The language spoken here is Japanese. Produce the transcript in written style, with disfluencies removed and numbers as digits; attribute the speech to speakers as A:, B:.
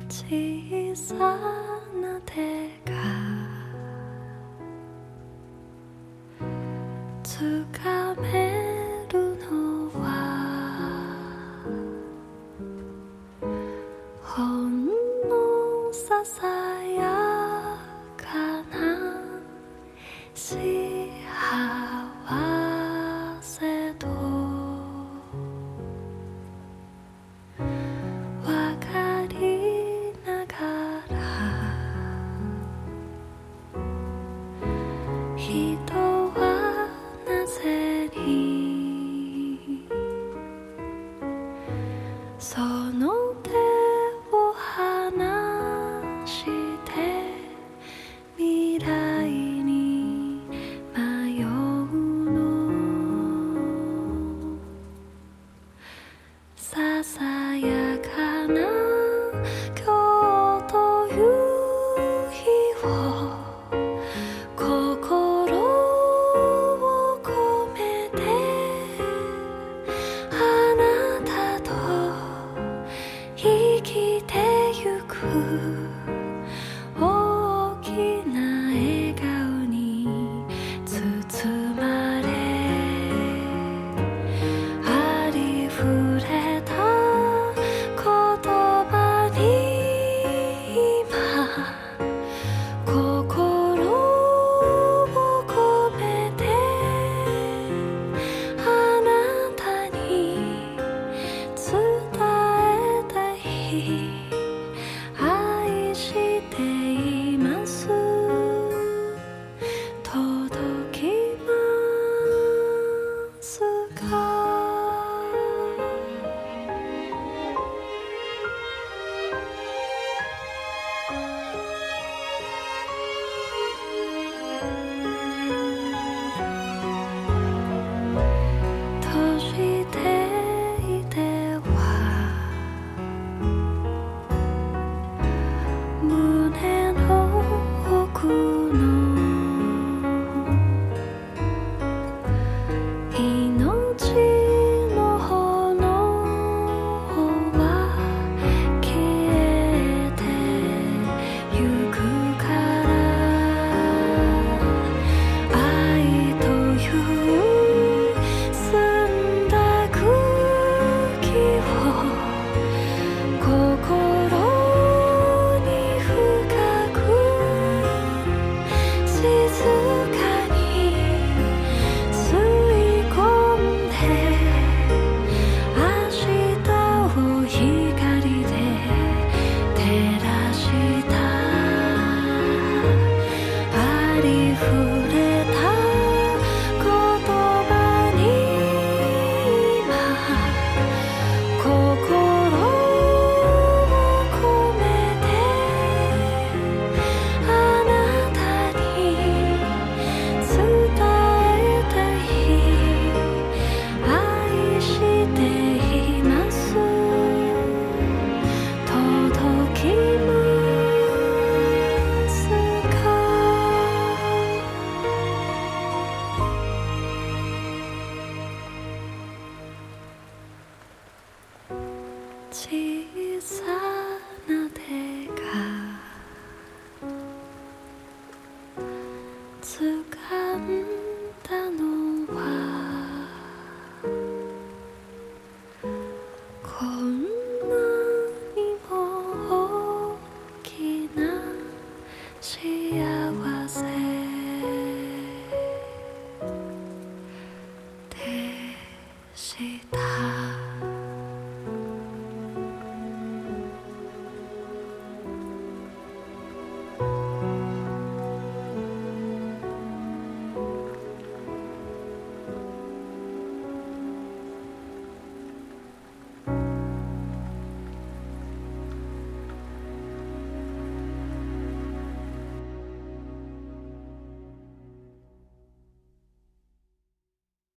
A: 小さな手がつかめるのはほんのささやかな幸せとわかりながら人はなぜにその手を離して未来に迷うのささやかな今日という日を心を込めてあなたと生きてゆく大きな笑顔に包まれありふれた言葉に今心を込めてあなたに伝えたい愛しています届きますか閉じていては胸の奥の命の炎は消えてゆくから愛という澄んだ空気を心に深く静かに吸い込んで明日を光で照らしたありふれた言葉に今心を込めてあなたに伝えたい愛しています届きますか小さな手が掴んだのはこん